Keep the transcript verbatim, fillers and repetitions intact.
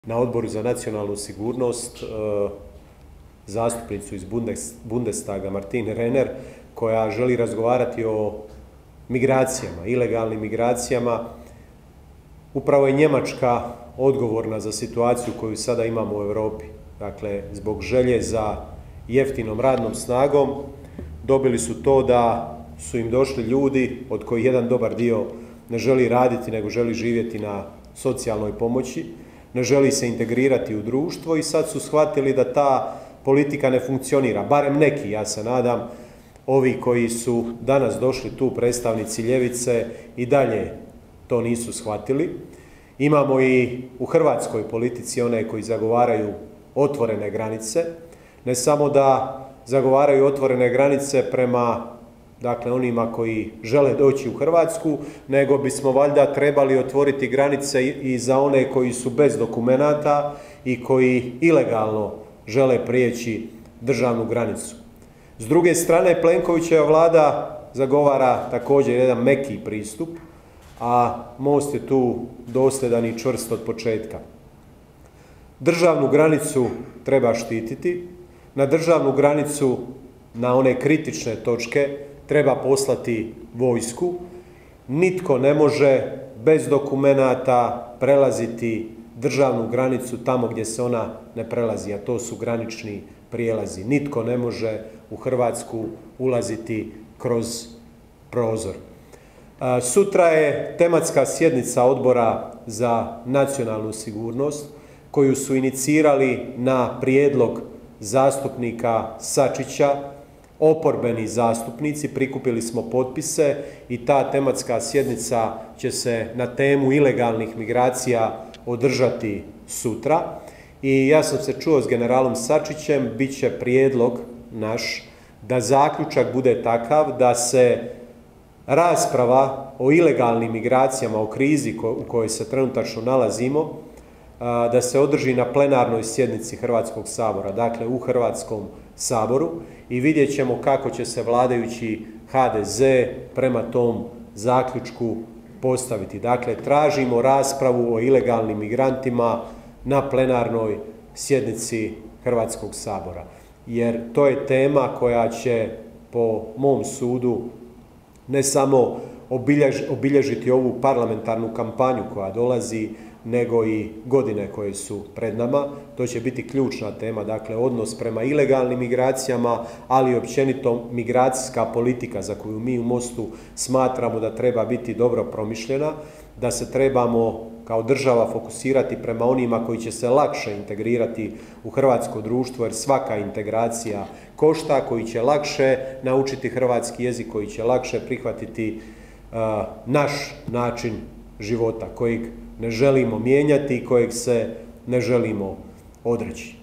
na Odboru za nacionalnu sigurnost zastupnicu iz Bundestaga Martine Renner, koja želi razgovarati o migracijama, ilegalnim migracijama. Upravo je Njemačka odgovorna za situaciju koju sada imamo u Europi. Dakle, zbog želje za jeftinom radnom snagom dobili su to da su im došli ljudi od kojih jedan dobar dio ne želi raditi, nego želi živjeti na socijalnoj pomoći, ne želi se integrirati u društvo i sad su shvatili da ta politika ne funkcionira, barem neki, ja se nadam. Ovi koji su danas došli tu, predstavnici ljevice, i dalje to nisu shvatili. Imamo i u hrvatskoj politici one koji zagovaraju otvorene granice, ne samo da zagovaraju otvorene granice prema dakle onima koji žele doći u Hrvatsku, nego bismo valjda trebali otvoriti granice i za one koji su bez dokumenata i koji ilegalno žele prijeći državnu granicu. S druge strane, Plenkovićeva vlada zagovara također jedan meki pristup, a MOST je tu dosljedan i čvrst od početka. Državnu granicu treba štititi, na državnu granicu, na one kritične točke, treba poslati vojsku. Nitko ne može bez dokumenata prelaziti državnu granicu tamo gdje se ona ne prelazi, a to su granični prijelazi. Nitko ne može u Hrvatsku ulaziti kroz prozor. Sutra je tematska sjednica Odbora za nacionalnu sigurnost koju su inicirali na prijedlog zastupnika Sačića, oporbeni zastupnici. Prikupili smo potpise i ta tematska sjednica će se na temu ilegalnih migracija održati sutra. I ja sam se čuo s generalom Sačićem, bit će prijedlog naš da zaključak bude takav da se rasprava o ilegalnim migracijama, o krizi u kojoj se trenutačno nalazimo, da se održi na plenarnoj sjednici Hrvatskog sabora, dakle u Hrvatskom saboru, i vidjet ćemo kako će se vladajući H D Z prema tom zaključku postaviti. Dakle, tražimo raspravu o ilegalnim migrantima na plenarnoj sjednici Hrvatskog sabora, jer to je tema koja će po mom sudu ne samo obilježiti ovu parlamentarnu kampanju koja dolazi, nego i godine koje su pred nama. To će biti ključna tema, dakle odnos prema ilegalnim migracijama, ali i općenito migracijska politika za koju mi u MOST-u smatramo da treba biti dobro promišljena, da se trebamo kao država fokusirati prema onima koji će se lakše integrirati u hrvatsko društvo, jer svaka integracija košta, koji će lakše naučiti hrvatski jezik, koji će lakše prihvatiti uh, naš način života, kojeg ne želimo mijenjati i kojeg se ne želimo odreći.